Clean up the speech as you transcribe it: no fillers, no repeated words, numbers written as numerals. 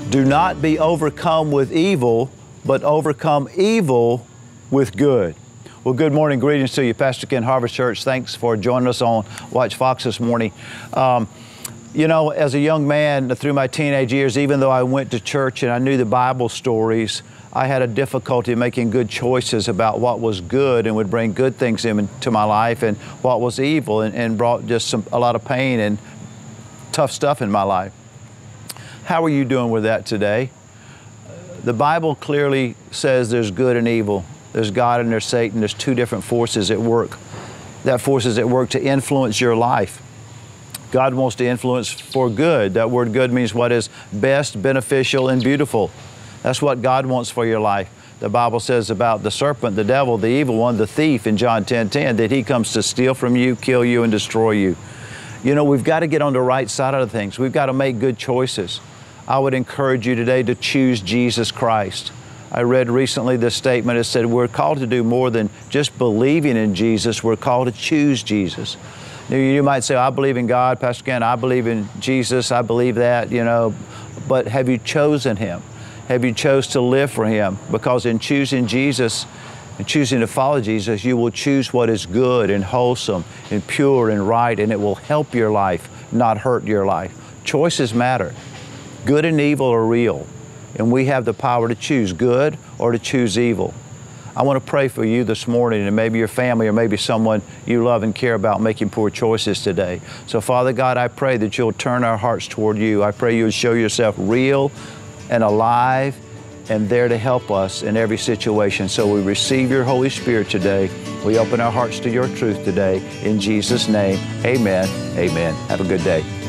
Do not be overcome with evil, but overcome evil with good. Well, good morning. Greetings to you, Pastor Ken, Harvest Church. Thanks for joining us on Watch Fox this morning. You know, as a young man through my teenage years, even though I went to church and I knew the Bible stories, I had a difficulty making good choices about what was good and would bring good things into my life, and what was evil and brought just a lot of pain and tough stuff in my life. How are you doing with that today? The Bible clearly says there's good and evil. There's God and there's Satan. There's two different forces at work. That force is at work to influence your life. God wants to influence for good. That word good means what is best, beneficial, and beautiful. That's what God wants for your life. The Bible says about the serpent, the devil, the evil one, the thief in John 10:10, that he comes to steal from you, kill you, and destroy you. You know, we've got to get on the right side of things. We've got to make good choices. I would encourage you today to choose Jesus Christ. I read recently this statement. It said we're called to do more than just believing in Jesus. We're called to choose Jesus. You might say, I believe in God, Pastor Ken, I believe in Jesus, I believe that, you know, but have you chosen Him? Have you chose to live for Him? Because in choosing Jesus and choosing to follow Jesus, you will choose what is good and wholesome and pure and right, and it will help your life, not hurt your life. Choices matter. Good and evil are real, and we have the power to choose good or to choose evil. I want to pray for you this morning, and maybe your family or maybe someone you love and care about making poor choices today. So Father God, I pray that you'll turn our hearts toward you. I pray you'll show yourself real and alive and there to help us in every situation. So we receive your Holy Spirit today. We open our hearts to your truth today. In Jesus' name, amen, amen. Have a good day.